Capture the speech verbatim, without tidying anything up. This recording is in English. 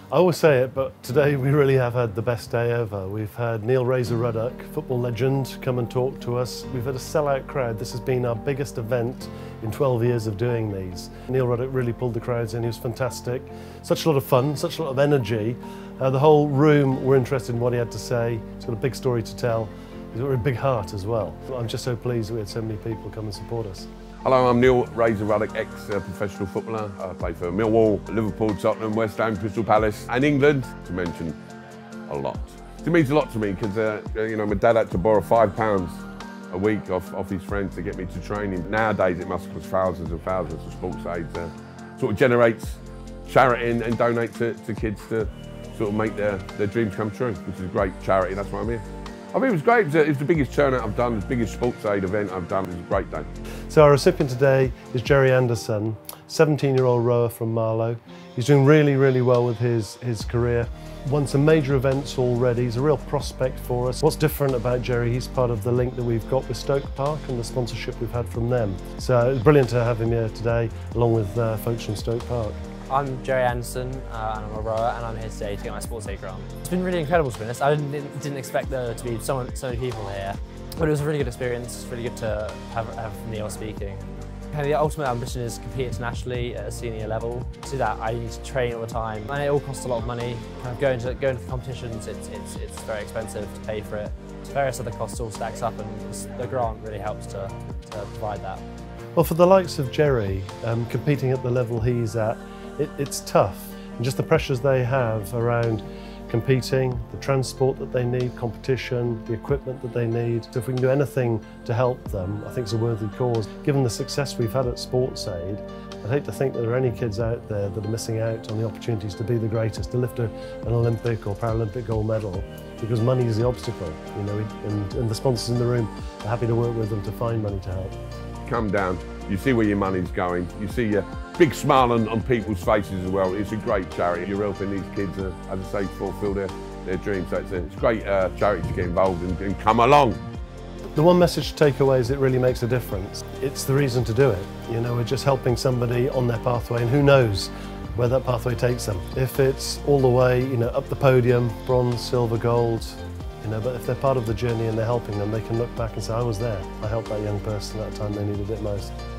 I always say it, but today we really have had the best day ever. We've had Neil Razor Ruddock, football legend, come and talk to us. We've had a sellout crowd. This has been our biggest event in twelve years of doing these. Neil Ruddock really pulled the crowds in. He was fantastic. Such a lot of fun, such a lot of energy. Uh, the whole room were interested in what he had to say. He's got a big story to tell. He's got a big heart as well. I'm just so pleased we had so many people come and support us. Hello, I'm Neil Razor Ruddock, ex-professional footballer. I play for Millwall, Liverpool, Tottenham, West Ham, Crystal Palace and England, to mention a lot. It means a lot to me because uh, you know, my dad had to borrow five pounds a week off, off his friends to get me to training. Nowadays it must cost thousands and thousands for SportsAid. Uh, sort of generates charity and, and donate to, to kids to sort of make their, their dreams come true, which is a great charity. That's why I'm here. I mean, it was great. It was, it was the biggest turnout I've done, the biggest SportsAid event I've done. It was a great day. So our recipient today is Jerry Anderson, seventeen-year-old rower from Marlow. He's doing really, really well with his, his career. Won some major events already. He's a real prospect for us. What's different about Jerry, he's part of the link that we've got with Stoke Park and the sponsorship we've had from them. So it's brilliant to have him here today, along with uh, folks from Stoke Park. I'm Jerry Anderson, uh, and I'm a rower, and I'm here today to get my SportsAid grant. It's been really incredible, to be honest. I didn't, didn't expect there to be so, so many people here, but it was a really good experience. It's really good to have, have Neil speaking. Kind of the ultimate ambition is to compete internationally at a senior level. To do that, I need to train all the time, and it all costs a lot of money. Kind of going to going to the competitions, it's it's it's very expensive to pay for it. Various other costs all stacks up, and the grant really helps to to provide that. Well, for the likes of Jerry, um, competing at the level he's at, It, it's tough, and just the pressures they have around competing, the transport that they need, competition, the equipment that they need. So if we can do anything to help them, I think it's a worthy cause. Given the success we've had at SportsAid, I'd hate to think that there are any kids out there that are missing out on the opportunities to be the greatest, to lift a, an Olympic or Paralympic gold medal, because money is the obstacle, you know, and, and the sponsors in the room are happy to work with them to find money to help. Come down, you see where your money's going, you see your big smile on, on people's faces as well. It's a great charity. You're helping these kids, uh, as I say, fulfil their, their dreams. So it's a, it's a great uh, charity to get involved in and come along. The one message to take away is it really makes a difference. It's the reason to do it. You know, we're just helping somebody on their pathway, and who knows where that pathway takes them. If it's all the way, you know, up the podium, bronze, silver, gold, you know, but if they're part of the journey and they're helping them, they can look back and say, I was there. I helped that young person at the time they needed it most.